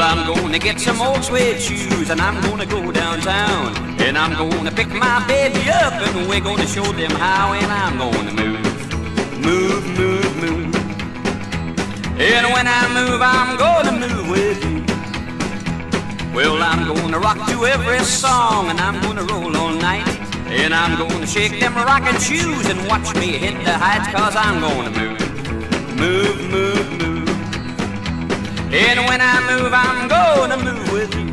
I'm gonna get some old suede shoes, and I'm gonna go downtown, and I'm gonna pick my baby up, and we're gonna show them how, and I'm gonna move, move, move, move. And when I move, I'm gonna move with you. Well, I'm gonna rock to every song, and I'm gonna roll all night, and I'm gonna shake them rockin' shoes and watch me hit the heights, 'cause I'm gonna move, move, move, move. And when I move, I'm gonna move with you.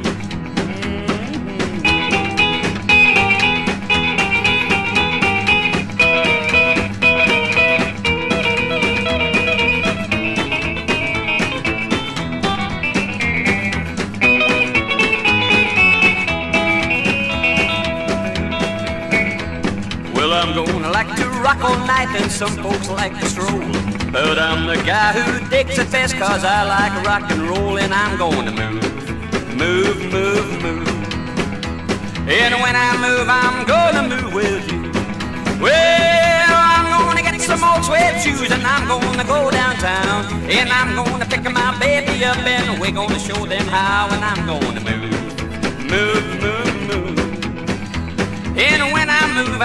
Well, I'm gonna like to rock all night, and some folks like to stroll, but I'm the guy who digs it best, 'cause I like rock and roll, and I'm gonna move, move, move, move. And when I move, I'm gonna move with you. Well, I'm gonna get some old suede shoes, and I'm gonna go downtown, and I'm gonna pick my baby up, and we're gonna show them how, and I'm gonna move, move, move, move. And when I move,